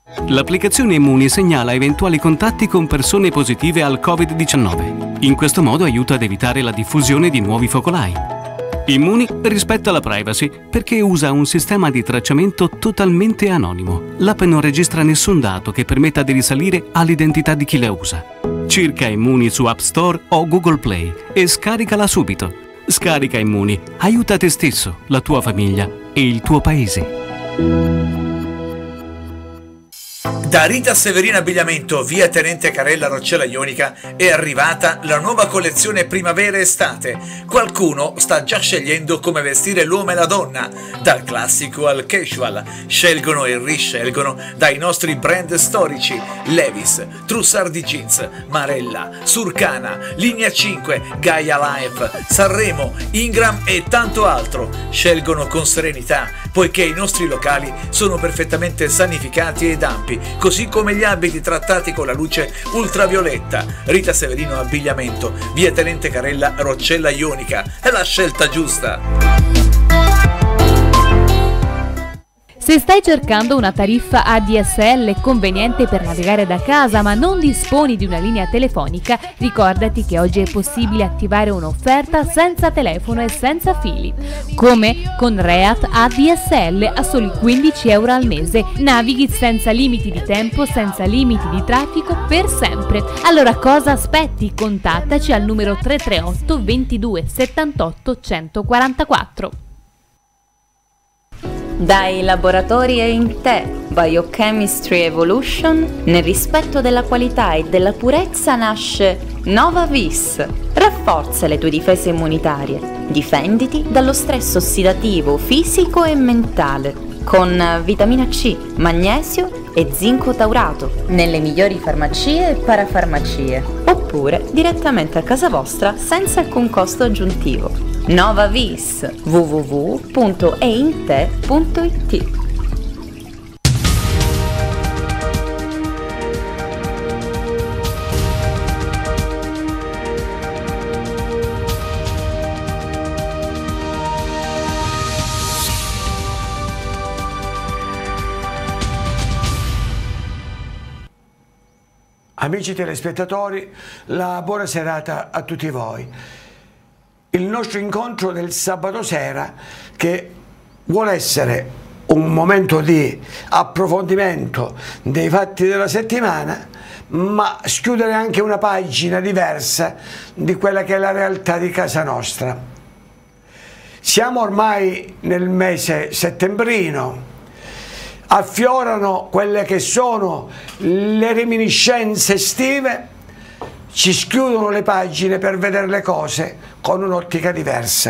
L'applicazione Immuni segnala eventuali contatti con persone positive al Covid-19. In questo modo aiuta ad evitare la diffusione di nuovi focolai. Immuni rispetta la privacy perché usa un sistema di tracciamento totalmente anonimo. L'app non registra nessun dato che permetta di risalire all'identità di chi la usa. Cerca Immuni su App Store o Google Play e scaricala subito. Scarica Immuni, aiuta te stesso, la tua famiglia e il tuo paese. Da Rita Severino Abbigliamento, via Tenente Carella Roccella Ionica, è arrivata la nuova collezione primavera-estate. Qualcuno sta già scegliendo come vestire l'uomo e la donna, dal classico al casual. Scelgono e riscelgono dai nostri brand storici: Levi's, Trussardi Jeans, Marella, Surcana, Linea 5, Gaia Life, Sanremo, Ingram e tanto altro. Scelgono con serenità, poiché i nostri locali sono perfettamente sanificati ed ampi, così come gli abiti trattati con la luce ultravioletta. Rita Severino Abbigliamento, via Tenente Carella Roccella Ionica, è la scelta giusta. Se stai cercando una tariffa ADSL conveniente per navigare da casa ma non disponi di una linea telefonica, ricordati che oggi è possibile attivare un'offerta senza telefono e senza fili. Come? Con Reat ADSL a soli 15 euro al mese. Navighi senza limiti di tempo, senza limiti di traffico per sempre. Allora cosa aspetti? Contattaci al numero 338 22 78 144. Dai laboratori EINTE Biochemistry Evolution, nel rispetto della qualità e della purezza, nasce Nova Vis. Rafforza le tue difese immunitarie, difenditi dallo stress ossidativo fisico e mentale, con vitamina C, magnesio e zinco taurato, nelle migliori farmacie e parafarmacie, oppure direttamente a casa vostra senza alcun costo aggiuntivo. Nova Vis, www.einte.it. Amici telespettatori, la buona serata a tutti voi. Il nostro incontro del sabato sera, che vuole essere un momento di approfondimento dei fatti della settimana, ma schiudere anche una pagina diversa di quella che è la realtà di casa nostra. Siamo ormai nel mese settembrino, affiorano quelle che sono le reminiscenze estive, ci schiudono le pagine per vedere le cose con un'ottica diversa.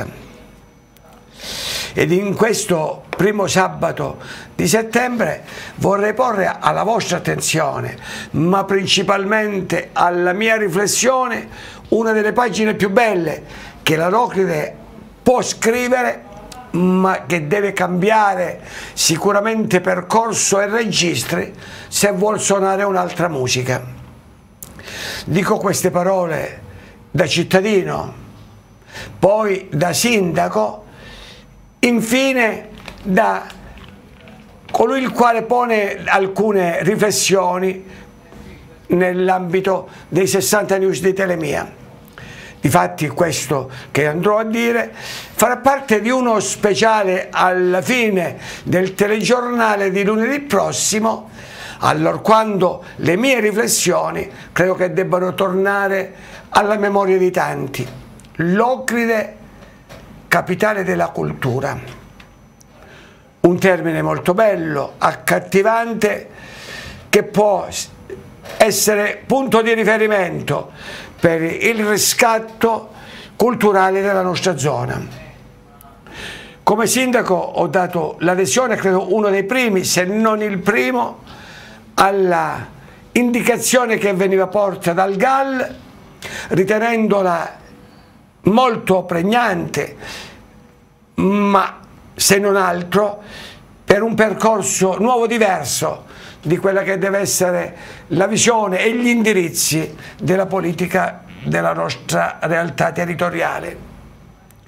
Ed in questo primo sabato di settembre vorrei porre alla vostra attenzione, ma principalmente alla mia riflessione, una delle pagine più belle che la Locride può scrivere, ma che deve cambiare sicuramente percorso e registri se vuol suonare un'altra musica. Dico queste parole da cittadino, poi da sindaco, infine da colui il quale pone alcune riflessioni nell'ambito dei 60 News di Telemia. Difatti questo che andrò a dire farà parte di uno speciale alla fine del telegiornale di lunedì prossimo, allorquando le mie riflessioni credo che debbano tornare alla memoria di tanti. Locride, capitale della cultura. Un termine molto bello, accattivante, che può essere punto di riferimento per il riscatto culturale della nostra zona. Come sindaco ho dato l'adesione, credo uno dei primi, se non il primo, alla indicazione che veniva porta dal GAL, ritenendola molto pregnante, ma se non altro per un percorso nuovo, diverso di quella che deve essere la visione e gli indirizzi della politica della nostra realtà territoriale.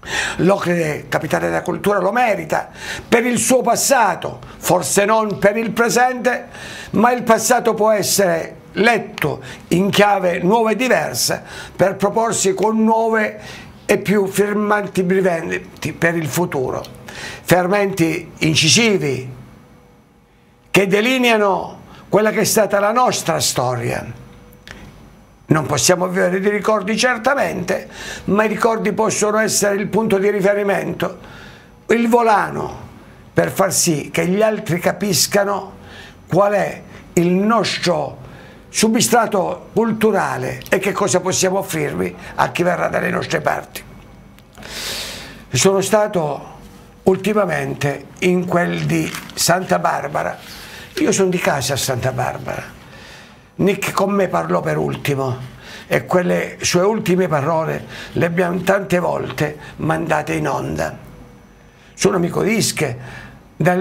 L'Ocride, capitale della cultura, lo merita per il suo passato, forse non per il presente, ma il passato può essere letto in chiave nuova e diversa per proporsi con nuove e più firmanti fermenti per il futuro, fermenti incisivi che delineano quella che è stata la nostra storia. Non possiamo vivere di ricordi certamente, ma i ricordi possono essere il punto di riferimento, il volano per far sì che gli altri capiscano qual è il nostro substrato culturale e che cosa possiamo offrirvi a chi verrà dalle nostre parti. Sono stato ultimamente in quel di Santa Barbara. Io sono di casa a Santa Barbara. Nick con me parlò per ultimo e quelle sue ultime parole le abbiamo tante volte mandate in onda. Sono amico di Ischia dal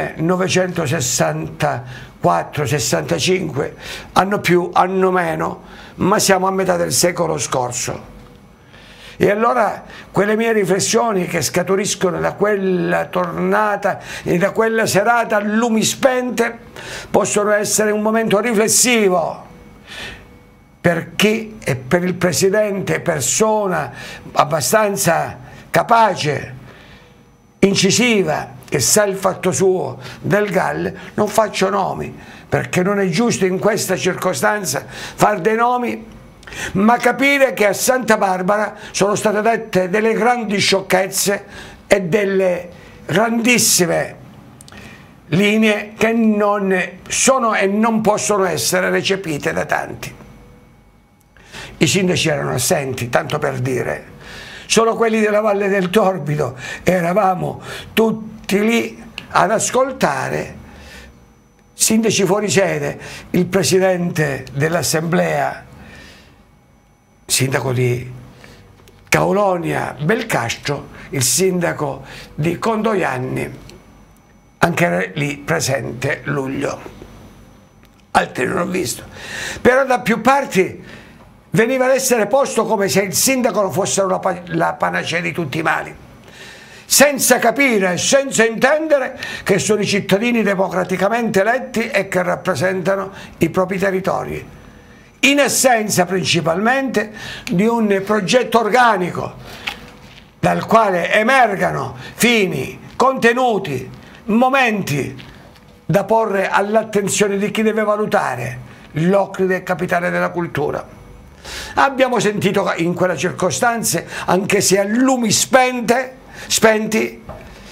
1964-65, anno più, anno meno, ma siamo a metà del secolo scorso. E allora quelle mie riflessioni che scaturiscono da quella tornata e da quella serata a lumi spente possono essere un momento riflessivo per chi e per il Presidente, persona abbastanza capace, incisiva, che sa il fatto suo del GAL. Non faccio nomi perché non è giusto in questa circostanza far dei nomi, ma capire che a Santa Barbara sono state dette delle grandi sciocchezze e delle grandissime linee che non sono e non possono essere recepite da tanti. I sindaci erano assenti, tanto per dire, solo quelli della Valle del Torbido, eravamo tutti lì ad ascoltare, sindaci fuori sede, il presidente dell'assemblea, sindaco di Caulonia Belcastro, il sindaco di Condoianni, anche lì presente Luglio. Altri non ho visto. Però da più parti veniva ad essere posto come se il sindaco fosse la panacea di tutti i mali, senza capire e senza intendere che sono i cittadini democraticamente eletti e che rappresentano i propri territori, in assenza principalmente di un progetto organico dal quale emergano fini, contenuti, momenti da porre all'attenzione di chi deve valutare l'Ocride, capitale della cultura. Abbiamo sentito in quella circostanza, anche se a lumi spenti,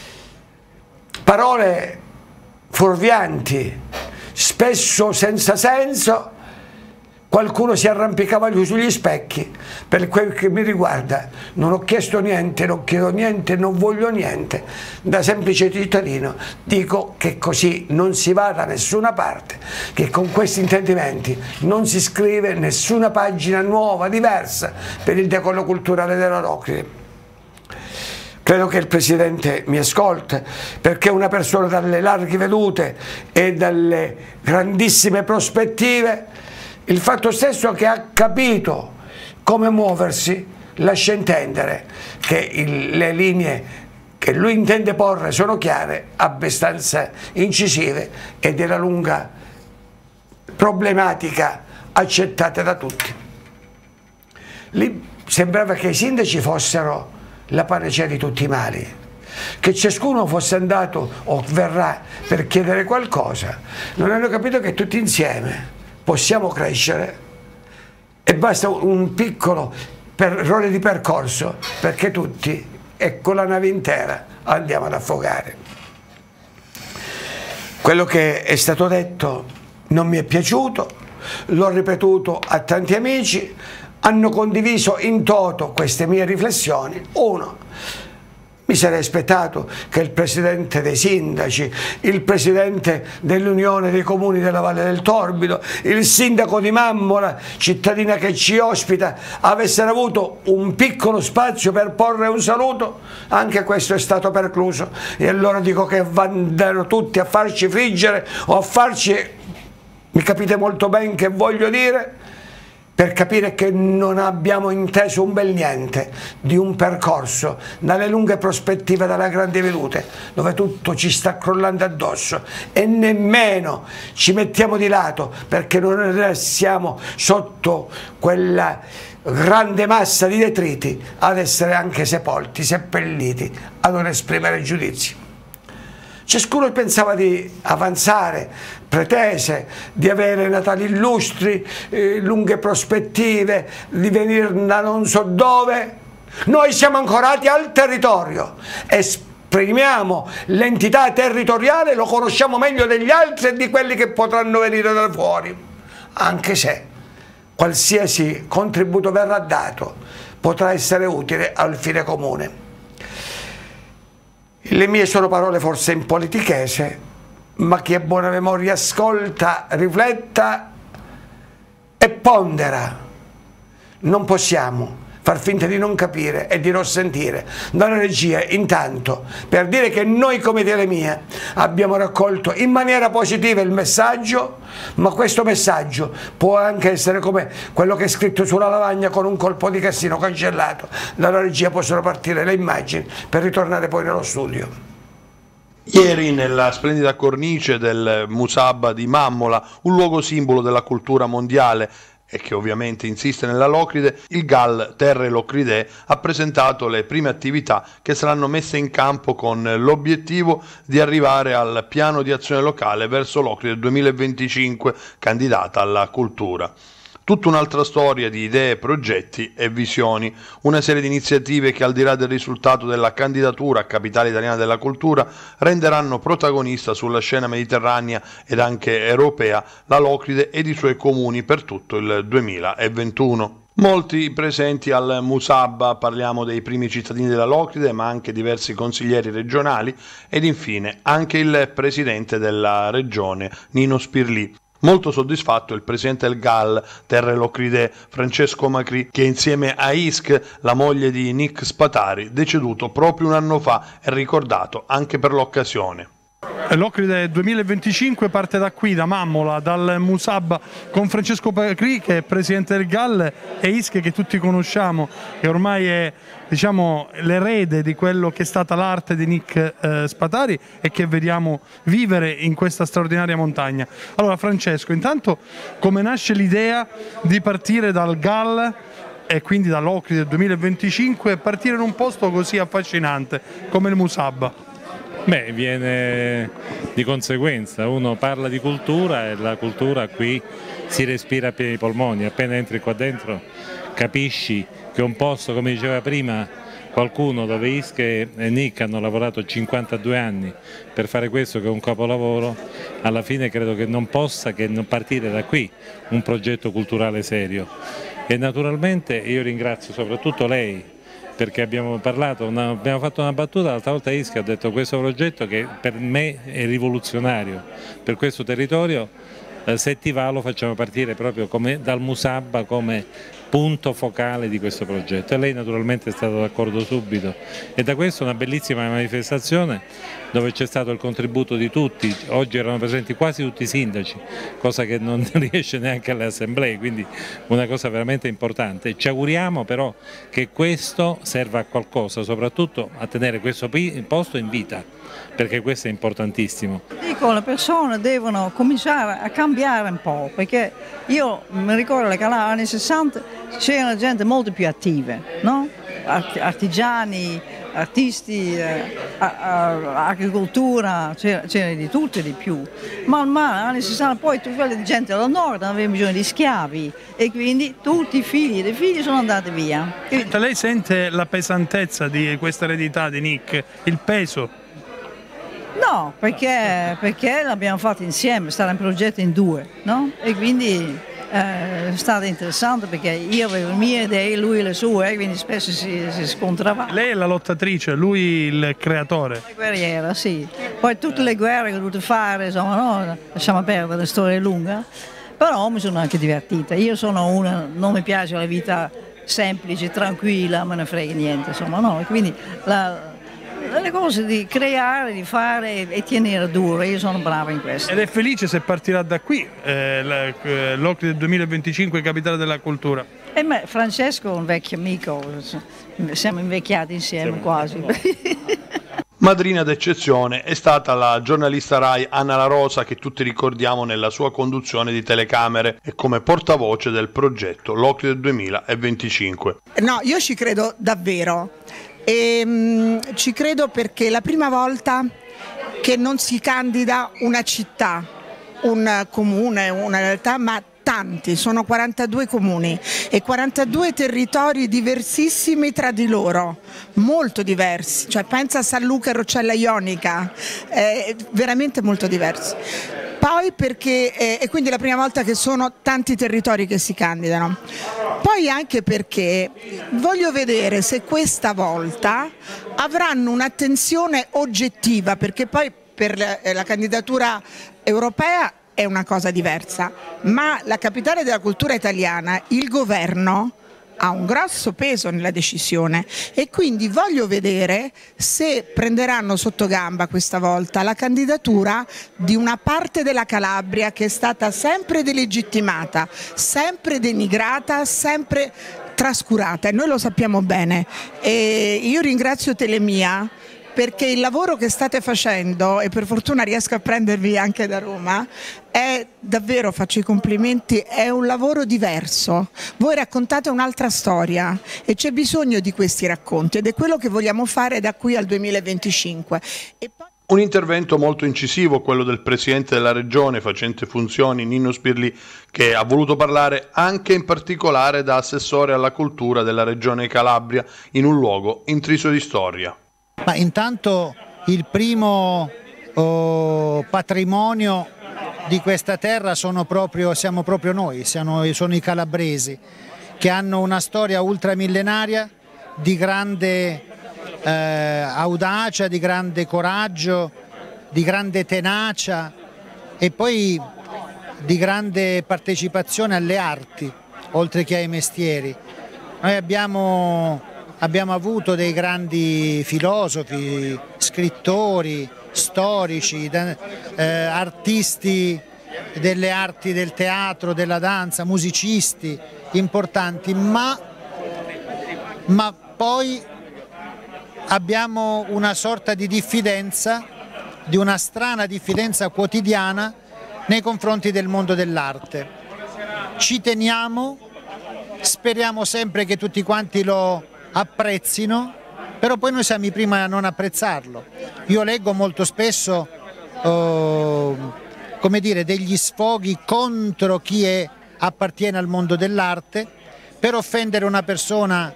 parole fuorvianti, spesso senza senso. Qualcuno si arrampicava sugli specchi. Per quel che mi riguarda non ho chiesto niente, non chiedo niente, non voglio niente. Da semplice cittadino dico che così non si va da nessuna parte, che con questi intendimenti non si scrive nessuna pagina nuova, diversa per il decoro culturale della Ocride. Credo che il Presidente mi ascolta, perché è una persona dalle larghe vedute e dalle grandissime prospettive. Il fatto stesso che ha capito come muoversi lascia intendere che le linee che lui intende porre sono chiare, abbastanza incisive e della lunga problematica accettate da tutti. Lì sembrava che i sindaci fossero la panacea di tutti i mali, che ciascuno fosse andato o verrà per chiedere qualcosa. Non hanno capito che tutti insieme possiamo crescere e basta un piccolo errore di percorso perché tutti e con la nave intera andiamo ad affogare. Quello che è stato detto non mi è piaciuto, l'ho ripetuto a tanti amici, hanno condiviso in toto queste mie riflessioni. Uno, mi sarei aspettato che il presidente dei sindaci, il presidente dell'Unione dei Comuni della Valle del Torbido, il sindaco di Mammola, cittadina che ci ospita, avessero avuto un piccolo spazio per porre un saluto. Anche questo è stato precluso e allora dico che vanno tutti a farci friggere o a farci, mi capite molto bene che voglio dire, per capire che non abbiamo inteso un bel niente di un percorso dalle lunghe prospettive della grande velute, dove tutto ci sta crollando addosso e nemmeno ci mettiamo di lato perché non siamo sotto quella grande massa di detriti ad essere anche sepolti, seppelliti, a non esprimere giudizi. Ciascuno pensava di avanzare, pretese di avere natali illustri, lunghe prospettive, di venire da non so dove. Noi siamo ancorati al territorio, esprimiamo l'entità territoriale, lo conosciamo meglio degli altri e di quelli che potranno venire da fuori, anche se qualsiasi contributo verrà dato potrà essere utile al fine comune. Le mie sono parole forse in politichese, ma chi ha buona memoria ascolta, rifletta e pondera. Non possiamo far finta di non capire e di non sentire dalla regia, intanto, per dire che noi come Telemia abbiamo raccolto in maniera positiva il messaggio, ma questo messaggio può anche essere come quello che è scritto sulla lavagna con un colpo di castino cancellato. Dalla regia possono partire le immagini per ritornare poi nello studio. Ieri, nella splendida cornice del Musabba di Mammola, un luogo simbolo della cultura mondiale e che ovviamente insiste nella Locride, il GAL Terre Locridee ha presentato le prime attività che saranno messe in campo con l'obiettivo di arrivare al piano di azione locale verso Locride 2025, candidata alla cultura. Tutta un'altra storia di idee, progetti e visioni, una serie di iniziative che al di là del risultato della candidatura a Capitale Italiana della Cultura renderanno protagonista sulla scena mediterranea ed anche europea la Locride ed i suoi comuni per tutto il 2021. Molti presenti al Musabba, parliamo dei primi cittadini della Locride, ma anche diversi consiglieri regionali ed infine anche il presidente della regione Nino Spirlì. Molto soddisfatto il presidente del GAL Terre Locridee, Francesco Macri, che insieme a Isk, la moglie di Nick Spatari, deceduto proprio un anno fa, è ricordato anche per l'occasione. Locride 2025 parte da qui, da Mammola, dal Musabba, con Francesco Macri, che è presidente del GAL, e Isk, che tutti conosciamo, che ormai è, diciamo, l'erede di quello che è stata l'arte di Nick Spatari e che vediamo vivere in questa straordinaria montagna. Allora Francesco, intanto come nasce l'idea di partire dal GAL e quindi da Locride 2025 e partire in un posto così affascinante come il Musabba? Beh, viene di conseguenza, uno parla di cultura e la cultura qui si respira a pieni polmoni, appena entri qua dentro capisci che un posto, come diceva prima qualcuno, dove Isk e Nick hanno lavorato 52 anni per fare questo, che è un capolavoro, alla fine credo che non possa che non partire da qui un progetto culturale serio. E naturalmente io ringrazio soprattutto lei, perché abbiamo parlato, abbiamo fatto una battuta, l'altra volta Isk ha detto questo progetto che per me è rivoluzionario, per questo territorio, se ti va lo facciamo partire proprio dal Musabba come punto focale di questo progetto, e lei naturalmente è stata d'accordo subito, e da questo una bellissima manifestazione dove c'è stato il contributo di tutti. Oggi erano presenti quasi tutti i sindaci, cosa che non riesce neanche alle assemblee, quindi una cosa veramente importante. Ci auguriamo però che questo serva a qualcosa, soprattutto a tenere questo posto in vita, perché questo è importantissimo. Dico, le persone devono cominciare a cambiare un po', perché io mi ricordo che negli anni 60 c'era gente molto più attiva, no? Artigiani, artisti, agricoltura, c'era di tutto e di più. Ma negli anni 60 poi tutta quella gente del nord aveva bisogno di schiavi e quindi tutti i figli dei figli sono andati via. Lei sente la pesantezza di questa eredità di Nick, il peso? No, perché l'abbiamo fatto insieme, è stato un progetto in due, no? E quindi è stato interessante perché io avevo le mie idee, lui le sue, quindi spesso si scontravamo. Lei è la lottatrice, lui il creatore. La guerriera, sì. Poi tutte le guerre che ho dovuto fare, insomma, no? Lasciamo perdere, la storia è lunga, però mi sono anche divertita. Io sono una, non mi piace la vita semplice, tranquilla, me ne frega niente, insomma, no? Quindi le cose di creare, di fare e tenere duro, io sono brava in questo. Ed è felice se partirà da qui l'Ocride 2025 Capitale della Cultura. Francesco è un vecchio amico, siamo invecchiati insieme quasi. Madrina d'eccezione è stata la giornalista Rai Anna La Rosa, che tutti ricordiamo nella sua conduzione di telecamere e come portavoce del progetto L'Ocride 2025. No, io ci credo davvero. Ci credo perché è la prima volta che non si candida una città, un comune, una realtà, ma tanti, sono 42 comuni e 42 territori diversissimi tra di loro, molto diversi, cioè pensa a San Luca e Roccella Ionica, veramente molto diversi. Poi perché, e quindi è la prima volta che sono tanti territori che si candidano, poi anche perché voglio vedere se questa volta avranno un'attenzione oggettiva, perché poi per la candidatura europea è una cosa diversa, ma la capitale della cultura italiana, il governo ha un grosso peso nella decisione e quindi voglio vedere se prenderanno sotto gamba questa volta la candidatura di una parte della Calabria che è stata sempre delegittimata, sempre denigrata, sempre trascurata e noi lo sappiamo bene. E io ringrazio Telemia perché il lavoro che state facendo, e per fortuna riesco a prendervi anche da Roma, è davvero, faccio i complimenti, è un lavoro diverso. Voi raccontate un'altra storia e c'è bisogno di questi racconti ed è quello che vogliamo fare da qui al 2025. Un intervento molto incisivo, quello del Presidente della Regione facente funzioni Nino Spirlì, che ha voluto parlare anche in particolare da assessore alla cultura della Regione Calabria in un luogo intriso di storia. Ma intanto il primo patrimonio di questa terra siamo proprio noi, sono i calabresi, che hanno una storia ultramillenaria di grande audacia, di grande coraggio, di grande tenacia e poi di grande partecipazione alle arti, oltre che ai mestieri. Noi abbiamo avuto dei grandi filosofi, scrittori, storici, artisti delle arti del teatro, della danza, musicisti importanti, ma poi abbiamo una sorta di diffidenza, di una strana diffidenza quotidiana nei confronti del mondo dell'arte. Ci teniamo, speriamo sempre che tutti quanti lo apprezzino, però poi noi siamo i primi a non apprezzarlo. Io leggo molto spesso come dire, degli sfoghi contro chi appartiene al mondo dell'arte, per offendere una persona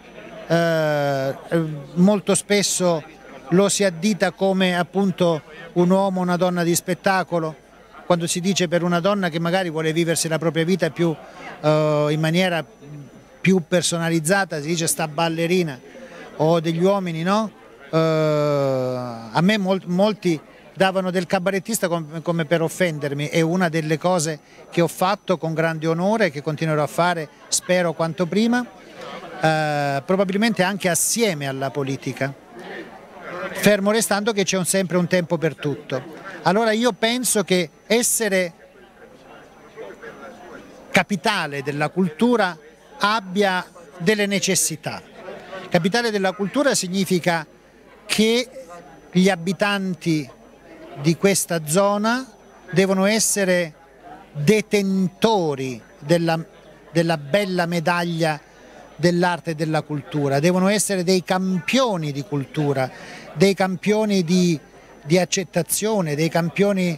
molto spesso lo si addita come appunto un uomo o una donna di spettacolo, quando si dice per una donna che magari vuole viversi la propria vita più in maniera più personalizzata, si dice sta ballerina, o degli uomini, no? A me molti davano del cabarettista come per offendermi, è una delle cose che ho fatto con grande onore e che continuerò a fare, spero quanto prima, probabilmente anche assieme alla politica, fermo restando che c'è sempre un tempo per tutto. Allora io penso che essere capitale della cultura abbia delle necessità. Capitale della cultura significa che gli abitanti di questa zona devono essere detentori della bella medaglia dell'arte e della cultura, devono essere dei campioni di cultura, dei campioni di accettazione, dei campioni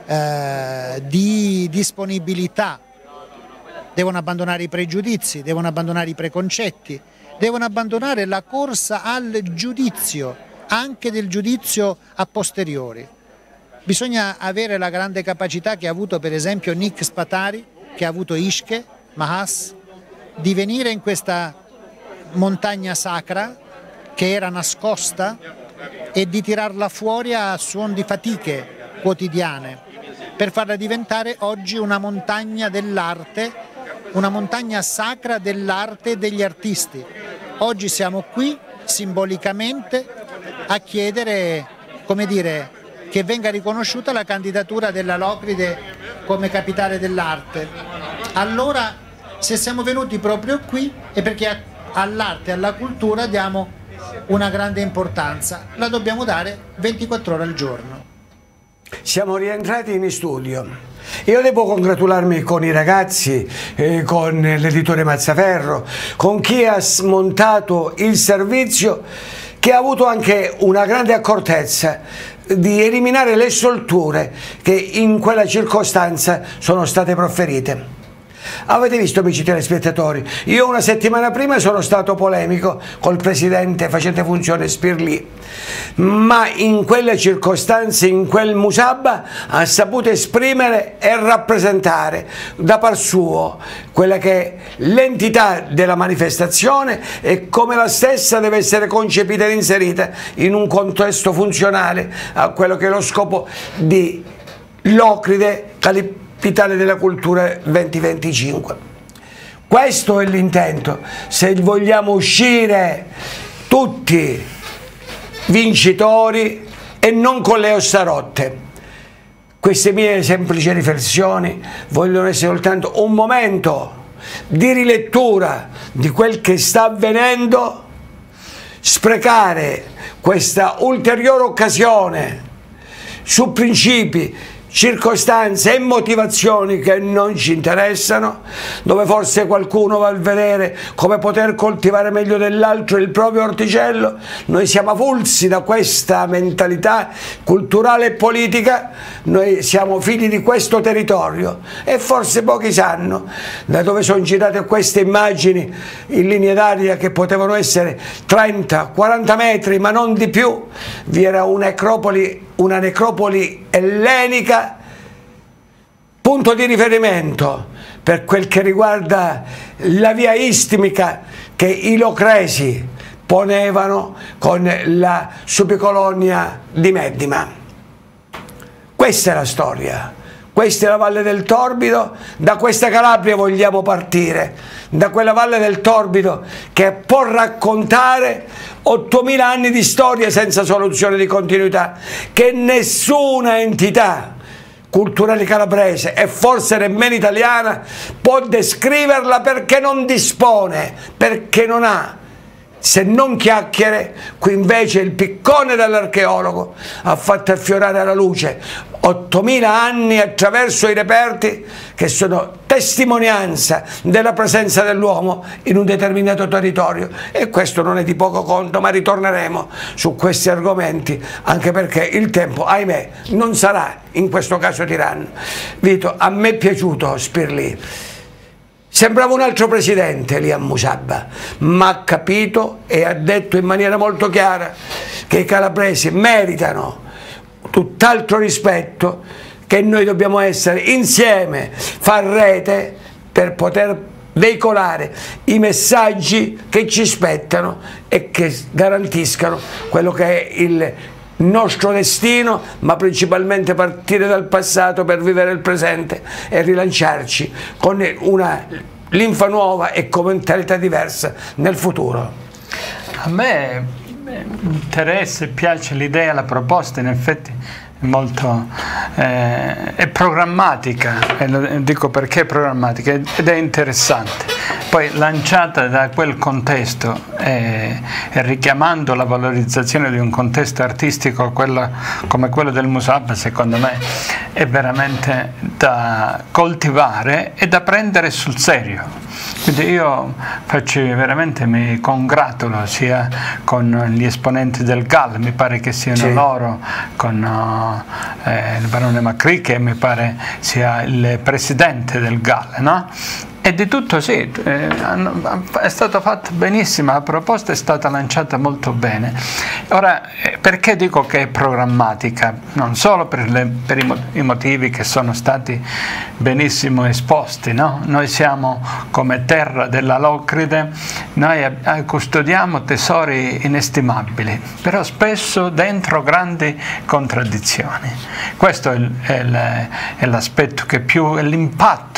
di disponibilità. Devono abbandonare i pregiudizi, devono abbandonare i preconcetti, devono abbandonare la corsa al giudizio, anche del giudizio a posteriori. Bisogna avere la grande capacità che ha avuto per esempio Nick Spatari, che ha avuto Ishke, Mahas, di venire in questa montagna sacra che era nascosta e di tirarla fuori a suon di fatiche quotidiane per farla diventare oggi una montagna dell'arte, una montagna sacra dell'arte e degli artisti. Oggi siamo qui simbolicamente a chiedere, come dire, che venga riconosciuta la candidatura della Locride come capitale dell'arte. Allora, se siamo venuti proprio qui è perché all'arte e alla cultura diamo una grande importanza, la dobbiamo dare 24 ore al giorno. Siamo rientrati in studio. Io devo congratularmi con i ragazzi, con l'editore Mazzaferro, con chi ha smontato il servizio, che ha avuto anche una grande accortezza di eliminare le storture che in quella circostanza sono state proferite. Avete visto, amici telespettatori, io una settimana prima sono stato polemico col presidente facente funzione Spirlì, ma in quelle circostanze, in quel Musabba, ha saputo esprimere e rappresentare da par suo quella che è l'entità della manifestazione e come la stessa deve essere concepita e inserita in un contesto funzionale a quello che è lo scopo di Locride, capitale della cultura 2025. Questo è l'intento, se vogliamo uscire tutti vincitori e non con le ossa rotte. Queste mie semplici riflessioni vogliono essere soltanto un momento di rilettura di quel che sta avvenendo, sprecare questa ulteriore occasione su principi, circostanze e motivazioni che non ci interessano, dove forse qualcuno va a vedere come poter coltivare meglio dell'altro il proprio orticello. Noi siamo avulsi da questa mentalità culturale e politica, noi siamo figli di questo territorio e forse pochi sanno da dove sono girate queste immagini in linea d'aria che potevano essere 30-40 metri ma non di più. Vi era una necropoli ellenica, punto di riferimento per quel che riguarda la via istmica che i locresi ponevano con la subicolonia di Meddima. Questa è la storia, questa è la Valle del Torbido, da questa Calabria vogliamo partire, da quella Valle del Torbido che può raccontare 8000 anni di storia senza soluzione di continuità, che nessuna entità culturale calabrese e forse nemmeno italiana può descriverla, perché non dispone, perché non ha, se non chiacchiere. Qui invece il piccone dell'archeologo ha fatto affiorare alla luce 8000 anni attraverso i reperti che sono testimonianza della presenza dell'uomo in un determinato territorio, e questo non è di poco conto, ma ritorneremo su questi argomenti anche perché il tempo, ahimè, non sarà in questo caso tiranno. Vito, a me è piaciuto Spirlì. Sembrava un altro presidente lì a Musabba, ma ha capito e ha detto in maniera molto chiara che i calabresi meritano tutt'altro rispetto, che noi dobbiamo essere insieme, far rete per poter veicolare i messaggi che ci spettano e che garantiscano quello che è il nostro destino, ma principalmente partire dal passato per vivere il presente e rilanciarci con una linfa nuova e con mentalità diversa nel futuro. A me interessa e piace l'idea, la proposta, in effetti molto è programmatica, e lo dico perché è programmatica ed è interessante, poi lanciata da quel contesto e richiamando la valorizzazione di un contesto artistico come quello del Musabba. Secondo me è veramente da coltivare e da prendere sul serio. Quindi io veramente mi congratulo sia con gli esponenti del GAL, mi pare che siano loro, con il barone Macri, che mi pare sia il presidente del GAL, no? E di tutto sì, è stato fatto benissimo, la proposta è stata lanciata molto bene. Ora, perché dico che è programmatica? Non solo per i motivi che sono stati benissimo esposti, no? Noi siamo come terra della Locride, noi custodiamo tesori inestimabili, però spesso dentro grandi contraddizioni. Questo è l'aspetto che più è l'impatto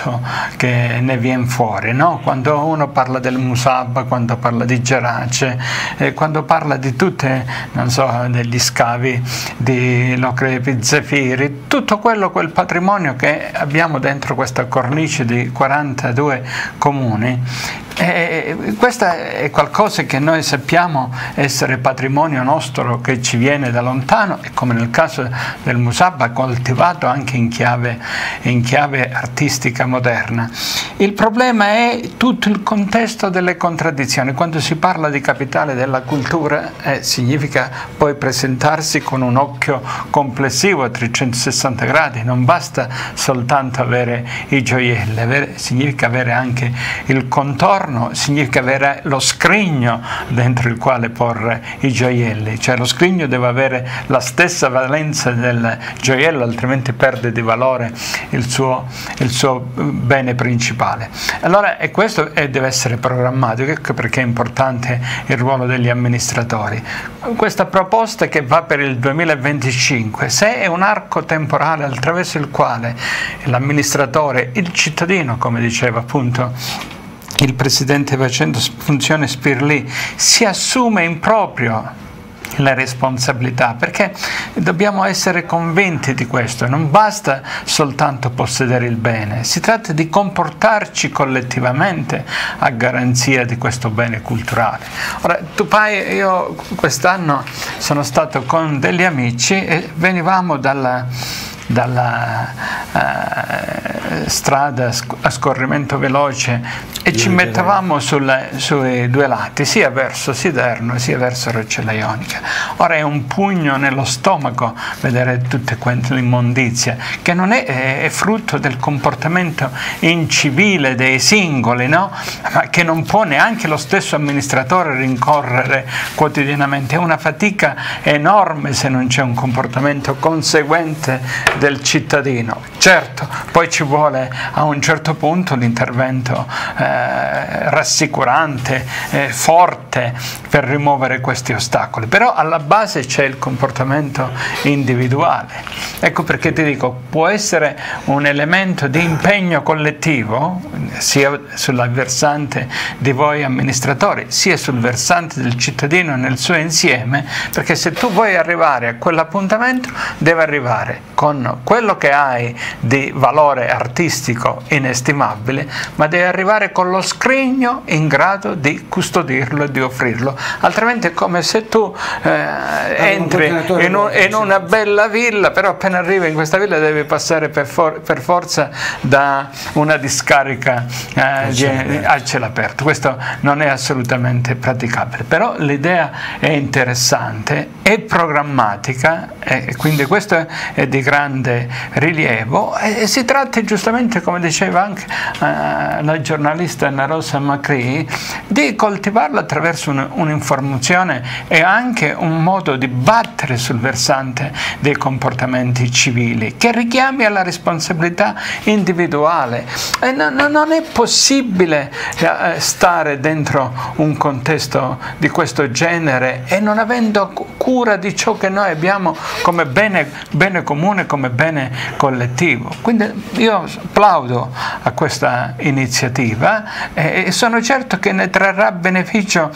molto che ne viene fuori, no? Quando uno parla del Musabba, quando parla di Gerace, quando parla di tutte, non so, degli scavi di Locrepi, Zefiri, tutto quel patrimonio che abbiamo dentro questa cornice di 42 comuni. Questa è qualcosa che noi sappiamo essere patrimonio nostro, che ci viene da lontano, e come nel caso del Musabba coltivato anche in chiave artistica moderna. Il problema è tutto il contesto delle contraddizioni. Quando si parla di capitale della cultura significa poi presentarsi con un occhio complessivo a 360 gradi, non basta soltanto avere i gioielli, significa avere anche il contorno, significa avere lo scrigno dentro il quale porre i gioielli, cioè lo scrigno deve avere la stessa valenza del gioiello, altrimenti perde di valore il suo bene principale. Allora questo deve essere programmatico, ecco perché è importante il ruolo degli amministratori. Questa proposta che va per il 2025, se è un arco temporale attraverso il quale l'amministratore, il cittadino, come diceva appunto il Presidente facendo funzione Spirlì, si assume in proprio la responsabilità, perché dobbiamo essere convinti di questo, non basta soltanto possedere il bene, si tratta di comportarci collettivamente a garanzia di questo bene culturale. Ora, Tupai, io quest'anno sono stato con degli amici e venivamo dalla strada a scorrimento veloce e ci mettevamo sui due lati, sia verso Siderno sia verso Roccella Ionica. Ora è un pugno nello stomaco vedere tutte quante l'immondizia, che non è frutto del comportamento incivile dei singoli, no? Ma che non può neanche lo stesso amministratore rincorrere quotidianamente. È una fatica enorme se non c'è un comportamento conseguente del cittadino. Certo, poi ci vuole a un certo punto l'intervento rassicurante, forte, per rimuovere questi ostacoli, però alla base c'è il comportamento individuale. Ecco perché ti dico, può essere un elemento di impegno collettivo sia sul versante di voi amministratori sia sul versante del cittadino nel suo insieme, perché se tu vuoi arrivare a quell'appuntamento devi arrivare con quello che hai di valore artistico inestimabile, ma devi arrivare con lo scrigno in grado di custodirlo e di offrirlo, altrimenti è come se tu entri in una bella villa, però appena arrivi in questa villa devi passare per forza da una discarica al cielo aperto. Questo non è assolutamente praticabile, però l'idea è interessante, è programmatica, e quindi questo è di grande rilievo, e si tratta giustamente, come diceva anche la giornalista Anna Rosa Macri, di coltivarlo attraverso un'informazione e anche un modo di battere sul versante dei comportamenti civili, che richiami alla responsabilità individuale. Non è possibile stare dentro un contesto di questo genere e non avendo cura di ciò che noi abbiamo come bene comune, come bene collettivo. Quindi io plaudo a questa iniziativa e sono certo che ne trarrà beneficio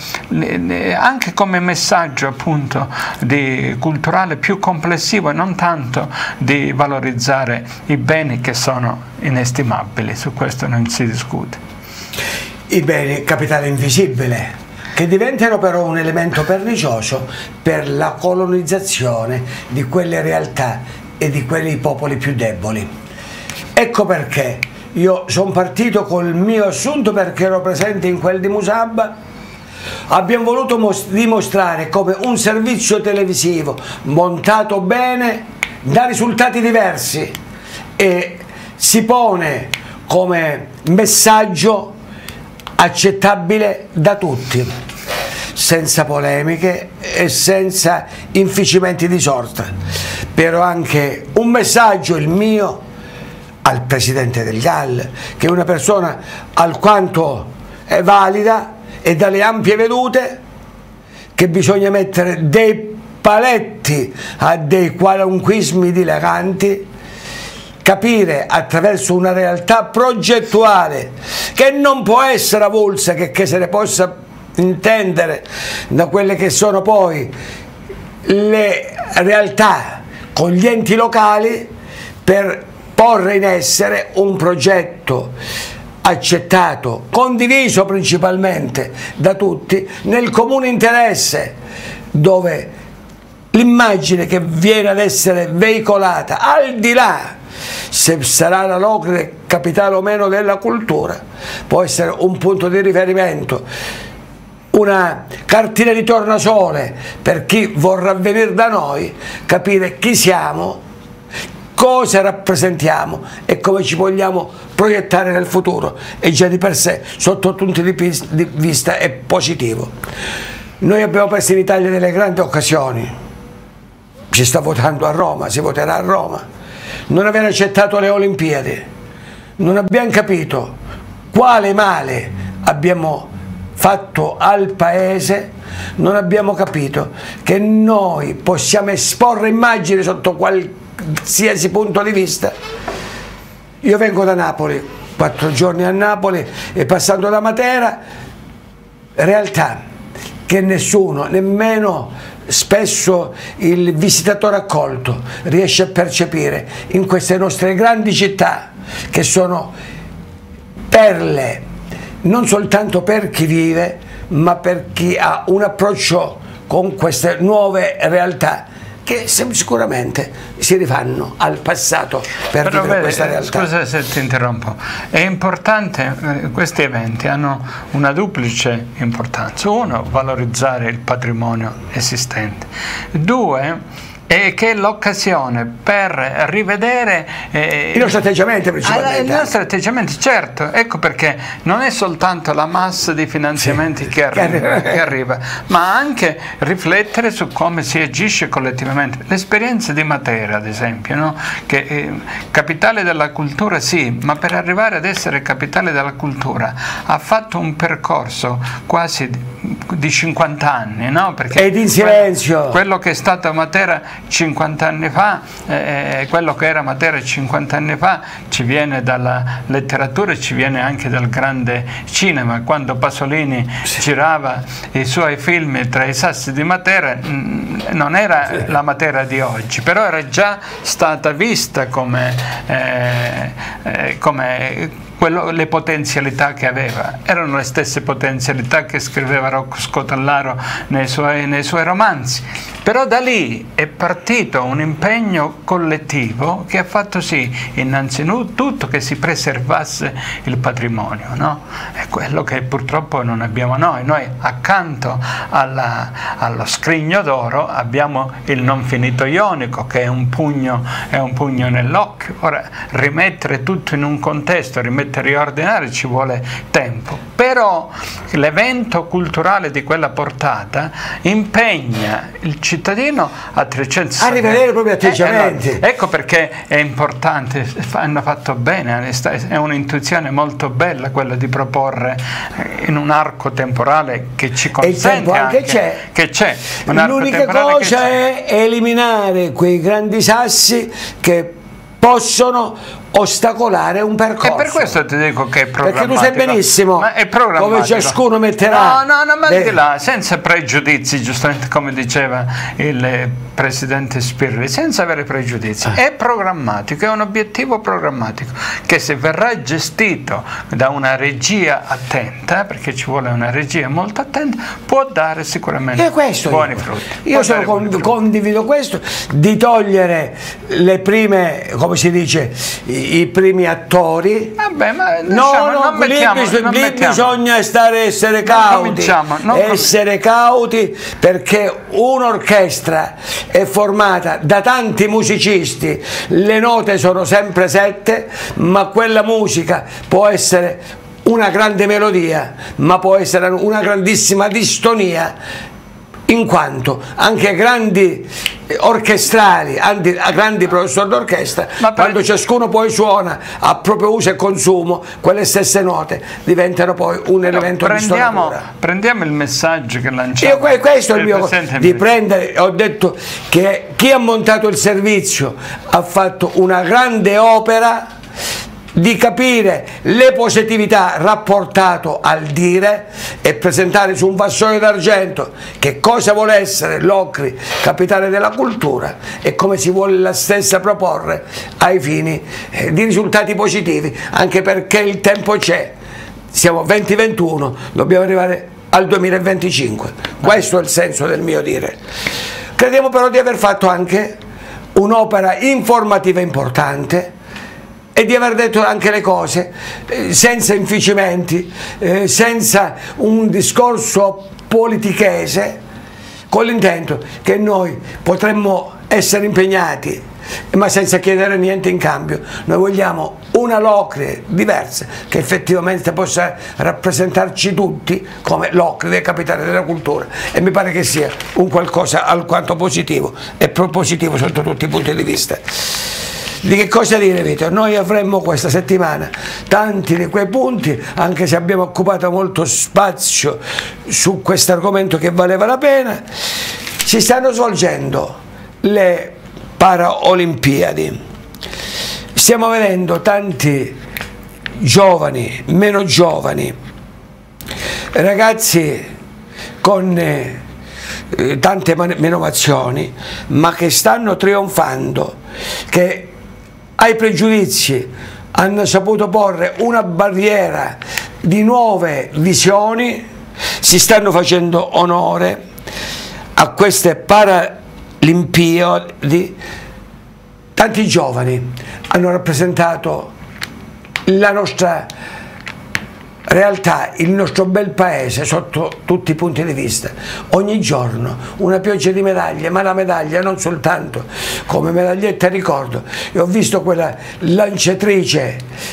anche come messaggio appunto culturale più complessivo, e non tanto di valorizzare i beni che sono inestimabili. Su questo non si discute. I beni, capitale invisibile, che diventano però un elemento pernicioso per la colonizzazione di quelle realtà e di quei popoli più deboli. Ecco perché io sono partito col mio assunto, perché ero presente in quel di Musabba. Abbiamo voluto dimostrare come un servizio televisivo montato bene dà risultati diversi e si pone come messaggio accettabile da tutti, senza polemiche e senza inficimenti di sorta, però anche un messaggio, il mio, al Presidente del GAL, che è una persona alquanto valida e dalle ampie vedute, che bisogna mettere dei paletti a dei qualunquismi dileganti capire attraverso una realtà progettuale che non può essere avulsa, che se ne possa intendere da quelle che sono poi le realtà con gli enti locali, per porre in essere un progetto accettato, condiviso principalmente da tutti, nel comune interesse, dove l'immagine che viene ad essere veicolata, al di là se sarà la Locride capitale o meno della cultura, può essere un punto di riferimento, una cartina di tornasole per chi vorrà venire da noi, capire chi siamo, cosa rappresentiamo e come ci vogliamo proiettare nel futuro, e già di per sé sotto punti di vista è positivo. Noi abbiamo perso in Italia delle grandi occasioni, si sta votando a Roma, si voterà a Roma, non aver accettato le Olimpiadi, non abbiamo capito quale male abbiamo fatto al paese, non abbiamo capito che noi possiamo esporre immagini sotto qualsiasi punto di vista. Io vengo da Napoli, 4 giorni a Napoli e passando da Matera, realtà che nessuno, nemmeno spesso il visitatore accolto, riesce a percepire in queste nostre grandi città, che sono perle non soltanto per chi vive, ma per chi ha un approccio con queste nuove realtà che sicuramente si rifanno al passato per vivere questa realtà. Scusa se ti interrompo, è importante, questi eventi hanno una duplice importanza: uno, valorizzare il patrimonio esistente; due, e che è l'occasione per rivedere i nostri atteggiamenti principalmente. I nostri atteggiamenti, certo, ecco perché non è soltanto la massa di finanziamenti che arriva, ma anche riflettere su come si agisce collettivamente. L'esperienza di Matera, ad esempio, no? Che capitale della cultura sì, ma per arrivare ad essere capitale della cultura ha fatto un percorso quasi di 50 anni, no? Perché ed in silenzio. Quello che è stato Matera 50 anni fa, quello che era Matera 50 anni fa ci viene dalla letteratura e ci viene anche dal grande cinema. Quando Pasolini girava i suoi film tra i sassi di Matera, non era la Matera di oggi, però era già stata vista come le potenzialità che aveva. Erano le stesse potenzialità che scriveva Rocco Scotallaro nei suoi romanzi. Però da lì è partito un impegno collettivo che ha fatto sì, innanzitutto, che si preservasse il patrimonio, no? È quello che purtroppo non abbiamo noi. Noi accanto allo scrigno d'oro abbiamo il non finito ionico, che è un pugno nell'occhio. Ora, rimettere tutto in un contesto, riordinare ci vuole tempo, però l'evento culturale di quella portata impegna il cittadino a 360 a rivedere i propri atteggiamenti. Ecco perché è importante, hanno fatto bene, è un'intuizione molto bella quella di proporre in un arco temporale che ci consente anche che c'è. L'unica cosa è eliminare quei grandi sassi che possono ostacolare un percorso. E per questo ti dico che è programmatico. Perché tu sai benissimo come ciascuno metterà. No, ma di là, senza pregiudizi, giustamente come diceva il presidente Spirri, senza avere pregiudizi. È programmatico, è un obiettivo programmatico che, se verrà gestito da una regia attenta, perché ci vuole una regia molto attenta, può dare sicuramente buoni frutti. Io condivido questo, di togliere le prime, come si dice, i primi attori. Vabbè, ma lì bisogna essere cauti, essere cauti, perché un'orchestra è formata da tanti musicisti, le note sono sempre 7, ma quella musica può essere una grande melodia, ma può essere una grandissima distonia. in quanto anche grandi orchestrali, grandi professori d'orchestra, quando ciascuno poi suona a proprio uso e consumo, quelle stesse note diventano poi un elemento di stonatura. Prendiamo il messaggio che lanciamo. Questo è il mio di prendere. Ho detto che chi ha montato il servizio ha fatto una grande opera di capire le positività rapportato al dire e presentare su un vassoio d'argento che cosa vuole essere l'Ocri, capitale della cultura, e come si vuole la stessa proporre ai fini di risultati positivi, anche perché il tempo c'è, siamo 2021, dobbiamo arrivare al 2025, questo è il senso del mio dire. Crediamo però di aver fatto anche un'opera informativa importante e di aver detto anche le cose senza inficimenti, senza un discorso politichese, con l'intento che noi potremmo essere impegnati, ma senza chiedere niente in cambio. Noi vogliamo una Locri diversa, che effettivamente possa rappresentarci tutti come Locri, capitale della cultura, e mi pare che sia un qualcosa alquanto positivo e propositivo sotto tutti i punti di vista. Di che cosa dire, Vito? Noi avremmo questa settimana tanti di quei punti, anche se abbiamo occupato molto spazio su questo argomento che valeva la pena. Si stanno svolgendo le Paraolimpiadi, stiamo vedendo tanti giovani, meno giovani, ragazzi con tante menomazioni, ma che stanno trionfando, che ai pregiudizi hanno saputo porre una barriera di nuove visioni, si stanno facendo onore a queste Paralimpiadi. Tanti giovani hanno rappresentato la nostra realtà, il nostro bel paese sotto tutti i punti di vista. Ogni giorno una pioggia di medaglie, ma la medaglia non soltanto come medaglietta ricordo. Io ho visto quella lanciatrice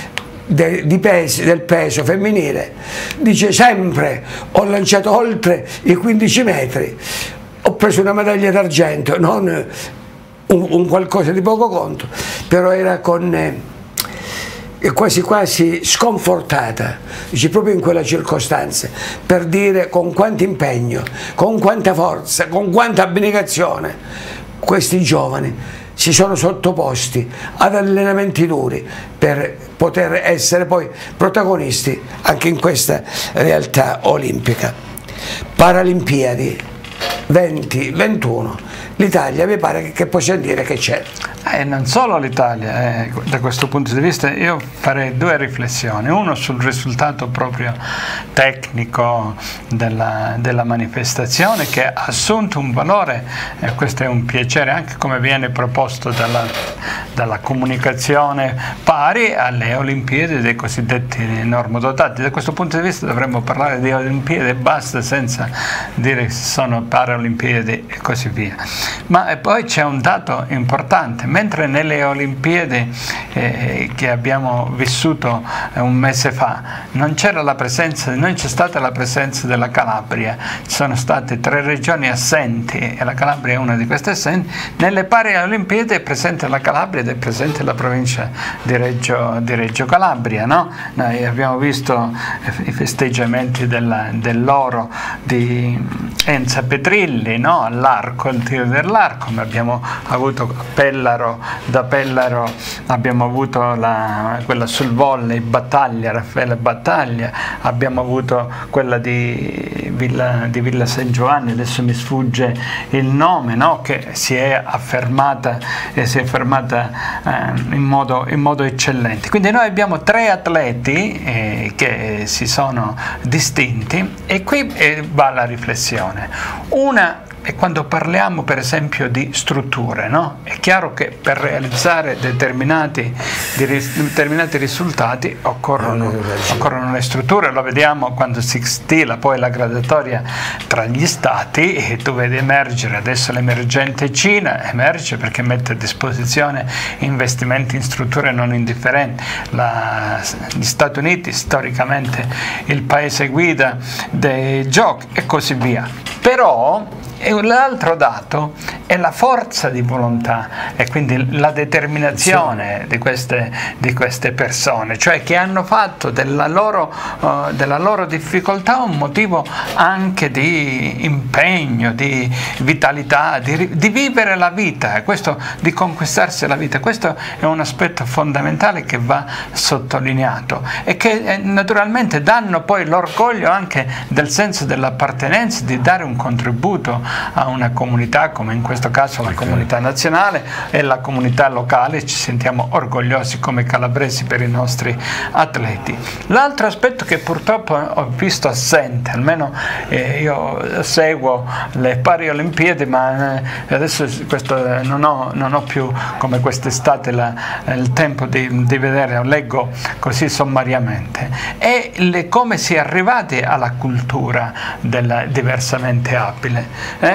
del peso femminile, dice sempre ho lanciato oltre i 15 metri, ho preso una medaglia d'argento, non un qualcosa di poco conto, però era con quasi quasi sconfortata, dice, proprio in quella circostanza, per dire con quanto impegno, con quanta forza, con quanta abnegazione questi giovani si sono sottoposti ad allenamenti duri per poter essere poi protagonisti anche in questa realtà olimpica. Paralimpiadi 2021, l'Italia mi pare che possiamo dire che c'è. Non solo l'Italia, da questo punto di vista io farei due riflessioni, uno sul risultato proprio tecnico della manifestazione, che ha assunto un valore, questo è un piacere anche come viene proposto dalla comunicazione, pari alle Olimpiadi dei cosiddetti normodotati. Da questo punto di vista dovremmo parlare di Olimpiadi e basta, senza dire che sono Paralimpiadi e così via. Ma poi c'è un dato importante: mentre nelle Olimpiadi che abbiamo vissuto un mese fa non c'è stata la presenza della Calabria, ci sono state 3 regioni assenti e la Calabria è una di queste assenti, nelle Paralimpiadi è presente la Calabria ed è presente la provincia di Reggio Calabria, no? Noi abbiamo visto i festeggiamenti dell'oro di Enza Petrilli, no? All'arco, il tiro dell'arco, ma abbiamo avuto da Pellaro abbiamo avuto quella sul volley, Raffaele Battaglia, abbiamo avuto quella di Villa San Giovanni, adesso mi sfugge il nome, no? Che si è affermata in modo eccellente. Quindi noi abbiamo 3 atleti che si sono distinti, e qui va la riflessione. Una è quando parliamo per esempio di strutture, no? È chiaro che per realizzare determinati risultati occorrono le strutture, lo vediamo quando si stila poi la graduatoria tra gli stati, e tu vedi emergere adesso l'emergente Cina, emerge perché mette a disposizione investimenti in strutture non indifferenti, gli Stati Uniti storicamente il paese guida dei giochi e così via. Però l'altro dato è la forza di volontà e quindi la determinazione di queste persone, cioè che hanno fatto della loro difficoltà un motivo anche di impegno, di vitalità, di vivere la vita, questo, di conquistarsi la vita. Questo è un aspetto fondamentale che va sottolineato e che naturalmente danno poi l'orgoglio anche del senso dell'appartenenza, di dare un contributo a una comunità, come in questo caso la comunità nazionale e la comunità locale. Ci sentiamo orgogliosi come calabresi per i nostri atleti. L'altro aspetto che purtroppo ho visto assente, almeno io seguo le Paralimpiadi, ma adesso questo non ho più come quest'estate il tempo di vedere, leggo così sommariamente, è come si è arrivati alla cultura del diversamente abile.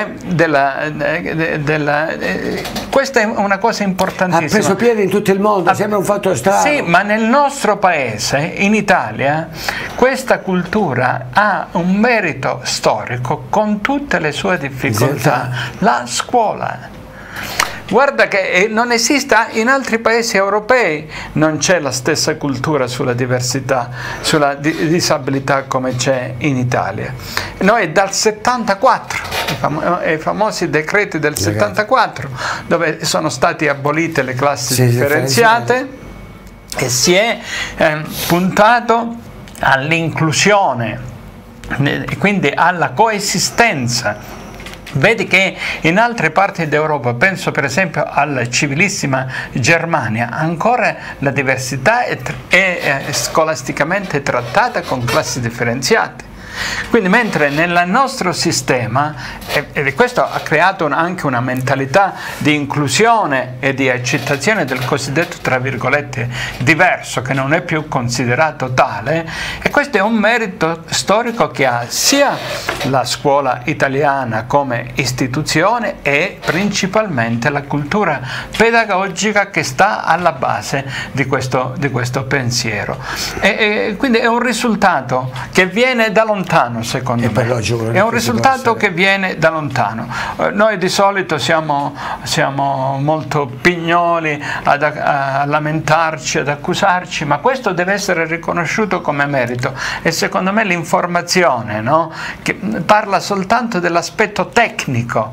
Questa è una cosa importantissima. Ha preso piede in tutto il mondo, sembra un fatto strano. Sì, ma nel nostro paese, in Italia, questa cultura ha un merito storico con tutte le sue difficoltà. La scuola. Guarda che non esiste, in altri paesi europei non c'è la stessa cultura sulla diversità, sulla disabilità come c'è in Italia. Noi dal 74, i famosi decreti del 74, dove sono state abolite le classi differenziate e si è puntato all'inclusione, quindi alla coesistenza. Vedi che in altre parti d'Europa, penso per esempio alla civilissima Germania, ancora la diversità è scolasticamente trattata con classi differenziate. Quindi mentre nel nostro sistema, e questo ha creato anche una mentalità di inclusione e di accettazione del cosiddetto, tra virgolette, diverso, che non è più considerato tale, e questo è un merito storico che ha sia la scuola italiana come istituzione e principalmente la cultura pedagogica che sta alla base di questo pensiero. E quindi è un risultato che viene da lontano, secondo me. È un risultato che viene da lontano. Noi di solito siamo molto pignoli a lamentarci, ad accusarci, ma questo deve essere riconosciuto come merito. E secondo me l'informazione, no? Che parla soltanto dell'aspetto tecnico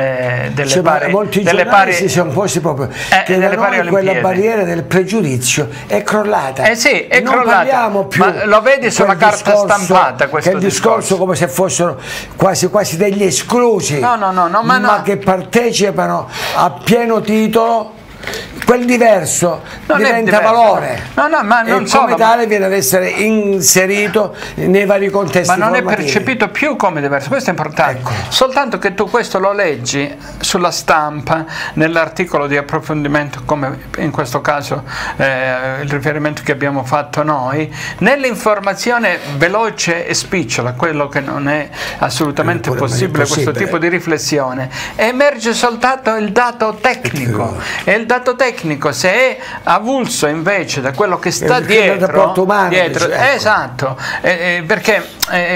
molti giornali si sono posti proprio che da noi quella barriera del pregiudizio è crollata. Sì, è non crollata. Parliamo più, ma lo vedi sulla carta stampata questo che il discorso come se fossero quasi degli esclusi, ma che partecipano a pieno titolo. Quel diverso diventa valore, ma non e come tale viene ad essere inserito nei vari contesti ma non formativi. È percepito più come diverso, questo è importante. Ecco. Soltanto che tu questo lo leggi sulla stampa, nell'articolo di approfondimento, come in questo caso il riferimento che abbiamo fatto noi, nell'informazione veloce e spicciola, quello che non è assolutamente possibile, questo tipo di riflessione, emerge soltanto il dato tecnico, e il dato tecnico, se è avulso invece da quello che sta dietro, esatto, perché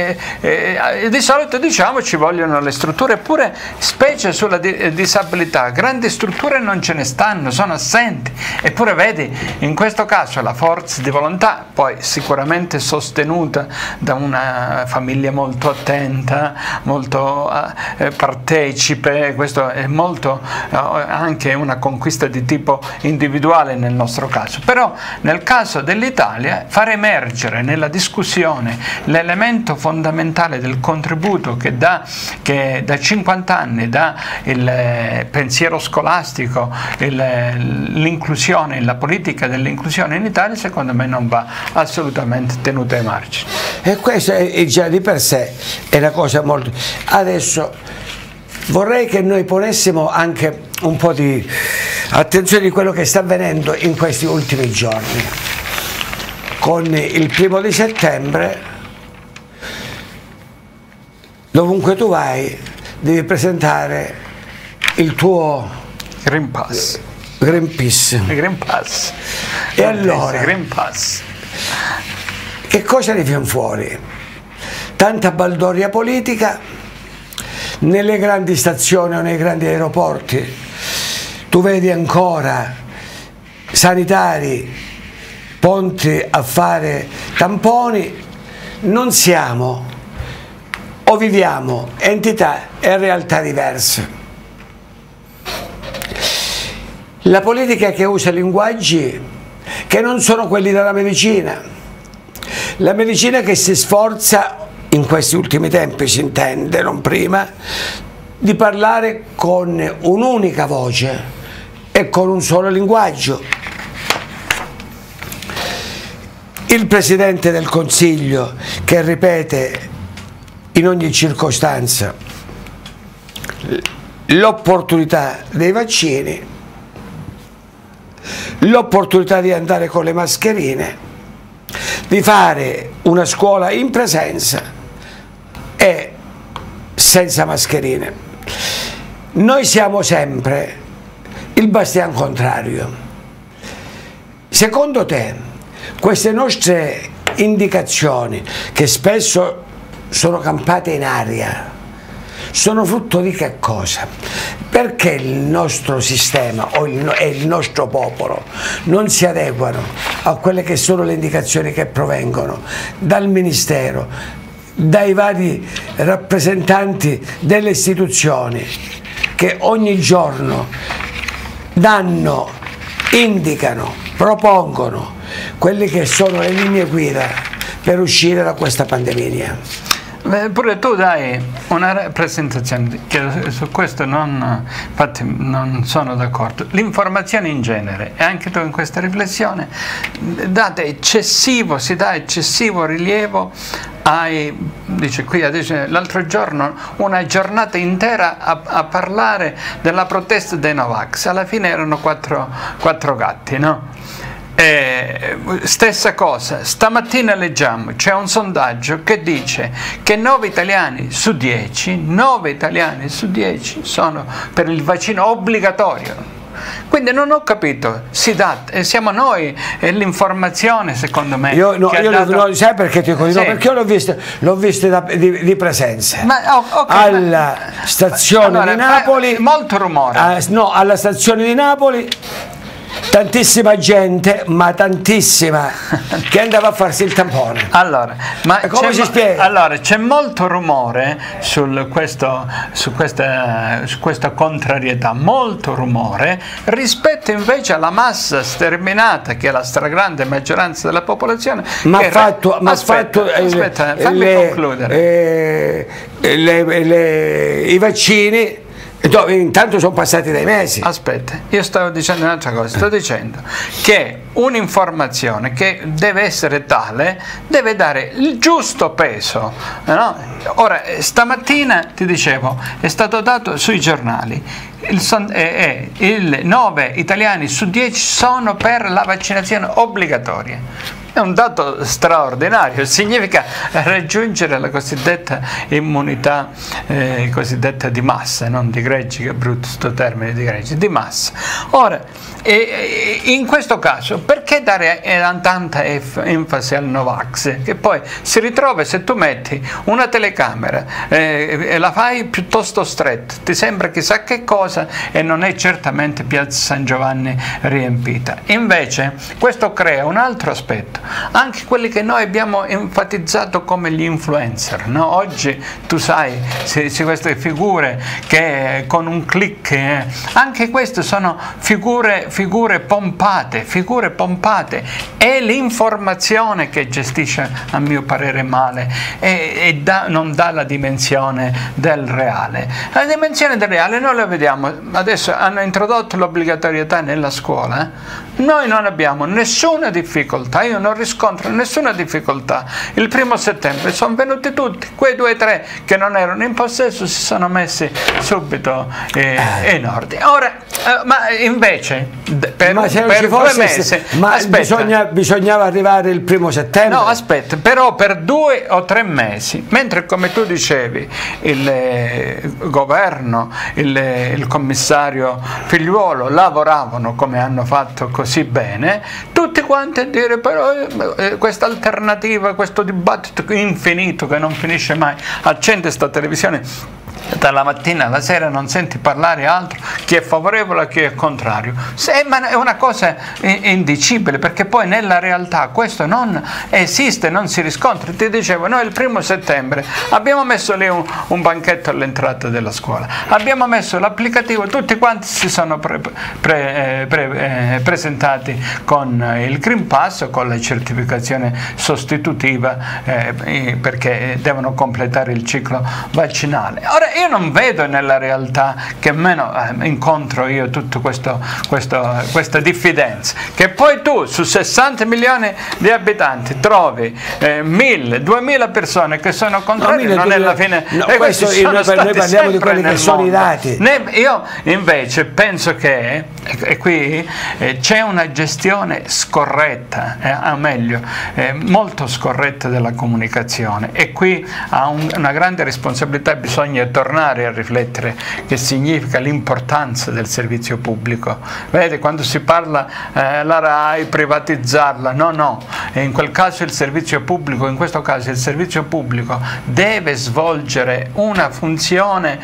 di solito diciamo ci vogliono le strutture, eppure specie sulla disabilità grandi strutture non ce ne stanno, sono assenti, eppure vedi in questo caso la forza di volontà, poi sicuramente sostenuta da una famiglia molto attenta, molto partecipe, questo è molto anche una conquista di tipo individuale nel nostro caso. Però nel caso dell'Italia far emergere nella discussione l'elemento fondamentale del contributo che da 50 anni dà il pensiero scolastico, l'inclusione, la politica dell'inclusione in Italia, secondo me non va assolutamente tenuta ai margini. E questo è già di per sé è una cosa molto... Adesso vorrei che noi ponessimo anche un po' di attenzione di quello che sta avvenendo in questi ultimi giorni. Con il 1° settembre, dovunque tu vai, devi presentare il tuo Green Pass. Green Pass. Green Pass. E allora, Green Pass. Che cosa ne viene fuori? Tanta baldoria politica. nelle grandi stazioni o nei grandi aeroporti tu vedi ancora sanitari pronti a fare tamponi, non siamo o viviamo entità e realtà diverse. La politica che usa linguaggi che non sono quelli della medicina, la medicina che si sforza in questi ultimi tempi, si intende, non prima, di parlare con un'unica voce e con un solo linguaggio. Il Presidente del Consiglio che ripete in ogni circostanza l'opportunità dei vaccini, l'opportunità di andare con le mascherine, di fare una scuola in presenza e senza mascherine. Noi siamo sempre il bastian contrario. Secondo te queste nostre indicazioni, che spesso sono campate in aria, sono frutto di che cosa? Perché il nostro sistema e il nostro popolo non si adeguano a quelle che sono le indicazioni che provengono dal Ministero, dai vari rappresentanti delle istituzioni che ogni giorno danno, indicano, propongono quelle che sono le linee guida per uscire da questa pandemia? Pure tu dai una rappresentazione, che su questo infatti non sono d'accordo. L'informazione in genere, e anche tu in questa riflessione, si dà eccessivo rilievo dice qui l'altro giorno una giornata intera a parlare della protesta dei Novax, alla fine erano quattro gatti, no? Stessa cosa, stamattina leggiamo, c'è un sondaggio che dice che 9 italiani su 10 sono per il vaccino obbligatorio. Quindi non ho capito, siamo noi e l'informazione, secondo me. Sai perché ti dico di no? Perché io l'ho visto di presenza. Alla stazione di Napoli. Molto rumore. Alla stazione di Napoli. Tantissima gente, ma tantissima, che andava a farsi il tampone. Allora, ma come si spiega? Allora, c'è molto rumore su questa contrarietà, molto rumore, rispetto invece alla massa sterminata, che è la stragrande maggioranza della popolazione. Aspetta, fammi concludere. I vaccini. Intanto sono passati dei mesi. Aspetta, io stavo dicendo un'altra cosa, sto dicendo che un'informazione che deve essere tale deve dare il giusto peso, no? Ora, stamattina ti dicevo, è stato dato sui giornali, 9 italiani su 10 sono per la vaccinazione obbligatoria. È un dato straordinario, significa raggiungere la cosiddetta immunità cosiddetta di massa, non di greggi, che è brutto questo termine di greggi, di massa. Ora, in questo caso, perché dare tanta enfasi al Novax? Che poi si ritrova, se tu metti una telecamera e la fai piuttosto stretta, ti sembra chissà che cosa e non è certamente Piazza San Giovanni riempita. Invece questo crea un altro aspetto. Anche quelli che noi abbiamo enfatizzato come gli influencer, no? Oggi tu sai, queste figure che con un click, anche queste sono figure pompate, è l'informazione che gestisce, a mio parere, male e non dà la dimensione del reale. La dimensione del reale noi la vediamo, adesso hanno introdotto l'obbligatorietà nella scuola, noi non abbiamo nessuna difficoltà, io non riscontro nessuna difficoltà. Il 1° settembre sono venuti tutti, quei 2 o 3 che non erano in possesso si sono messi subito in ordine. Ora, ma invece per 2 mesi, bisognava arrivare il 1° settembre. No, aspetta, però per 2 o 3 mesi, mentre come tu dicevi il governo, il commissario Figliuolo lavoravano come hanno fatto così bene, tutti quanti a dire però questa alternativa, questo dibattito infinito che non finisce mai, accende sta televisione dalla mattina alla sera non senti parlare altro, chi è favorevole e chi è contrario. Ma è una cosa indicibile, perché poi nella realtà questo non esiste, non si riscontra. Ti dicevo, noi il 1° settembre abbiamo messo lì un banchetto all'entrata della scuola, abbiamo messo l'applicativo, tutti quanti si sono presentati con il Green Pass o con la certificazione sostitutiva perché devono completare il ciclo vaccinale. Ora io non vedo nella realtà, che meno incontro io tutta questa diffidenza, che poi tu su 60 milioni di abitanti trovi 1000, 2000 persone che sono contrarie, non è la fine. No, noi parliamo di quelli che sono i dati. Io invece penso che qui c'è una gestione scorretta, meglio, molto scorretta della comunicazione, e qui ha una grande responsabilità. Bisogna tornare a riflettere che significa l'importanza del servizio pubblico. Vedete, quando si parla la RAI, privatizzarla, no, in quel caso il servizio pubblico, in questo caso il servizio pubblico deve svolgere una funzione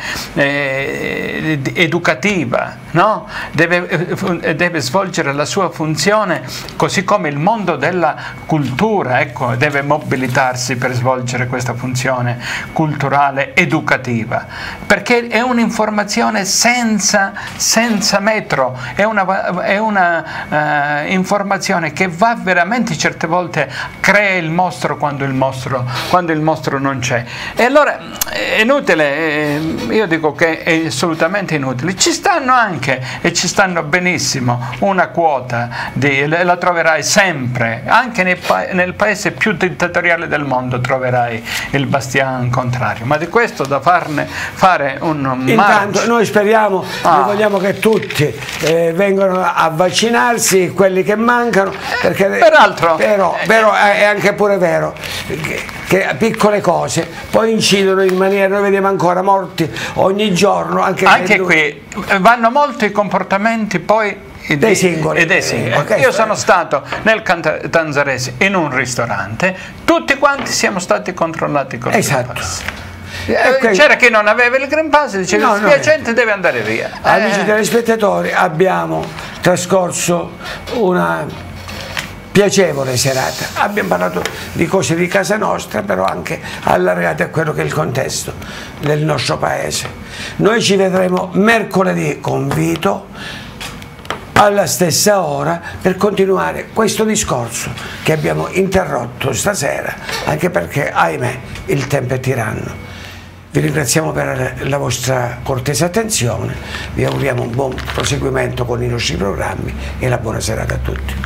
educativa, no? Deve svolgere la sua funzione, così come il mondo della cultura, ecco, deve mobilitarsi per svolgere questa funzione culturale educativa, perché è un'informazione senza metro, è una informazione che va veramente, certe volte crea il mostro quando il mostro non c'è. E allora è inutile, io dico che è assolutamente inutile. Ci stanno anche, e ci stanno benissimo, una quota la troverai sempre, anche nel paese più dittatoriale del mondo troverai il bastian contrario, ma di questo da fare un intanto noi speriamo, noi vogliamo che tutti vengano a vaccinarsi, quelli che mancano, perché peraltro però è anche pure vero che piccole cose poi incidono in maniera, noi vediamo ancora morti ogni giorno, anche qui vanno molto i comportamenti poi dei singoli. Io sono stato nel Tanzarese in un ristorante, tutti quanti siamo stati controllati con il Green Pass. C'era chi non aveva il Green Pass e diceva la gente deve andare via. Amici telespettatori, abbiamo trascorso una piacevole serata, abbiamo parlato di cose di casa nostra, però anche allargate a quello che è il contesto del nostro paese. Noi ci vedremo mercoledì con Vito alla stessa ora per continuare questo discorso che abbiamo interrotto stasera, anche perché ahimè il tempo è tiranno. Vi ringraziamo per la vostra cortese attenzione, vi auguriamo un buon proseguimento con i nostri programmi e la buona serata a tutti.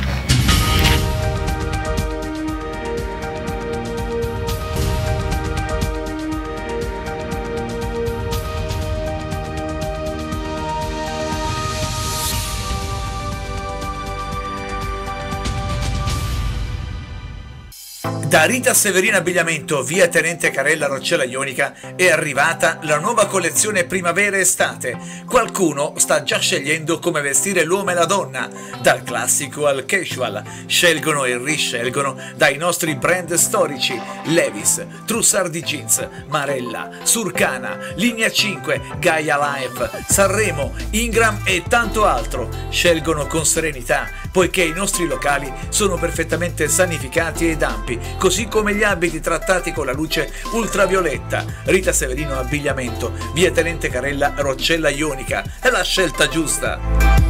Da Rita Severina Abbigliamento, via Tenente Carella, Roccella Ionica, è arrivata la nuova collezione primavera-estate. Qualcuno sta già scegliendo come vestire l'uomo e la donna, dal classico al casual. Scelgono e riscelgono dai nostri brand storici: Levi's, Trussardi Jeans, Marella, Surcana, Linea 5, Gaia Life, Sanremo, Ingram e tanto altro. Scelgono con serenità, poiché i nostri locali sono perfettamente sanificati ed ampi, così come gli abiti trattati con la luce ultravioletta. Rita Severino Abbigliamento, via Tenente Carella, Roccella Ionica, è la scelta giusta.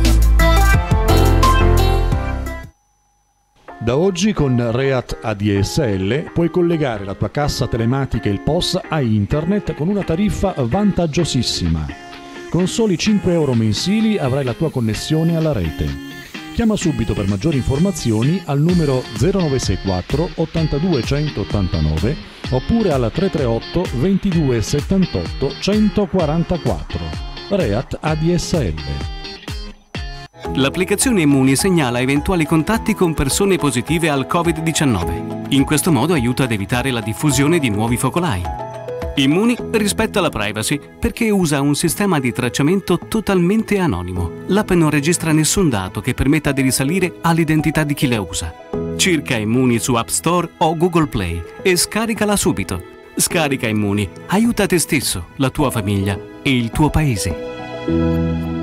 Da oggi con Reat ADSL puoi collegare la tua cassa telematica e il POS a internet con una tariffa vantaggiosissima. Con soli 5 euro mensili avrai la tua connessione alla rete. Chiama subito per maggiori informazioni al numero 0964 82 189 oppure al 338 22 78 144. Reat ADSL. L'applicazione Immuni segnala eventuali contatti con persone positive al Covid-19. In questo modo aiuta ad evitare la diffusione di nuovi focolai. Immuni rispetta la privacy perché usa un sistema di tracciamento totalmente anonimo. L'app non registra nessun dato che permetta di risalire all'identità di chi la usa. Cerca Immuni su App Store o Google Play e scaricala subito. Scarica Immuni, aiuta te stesso, la tua famiglia e il tuo paese.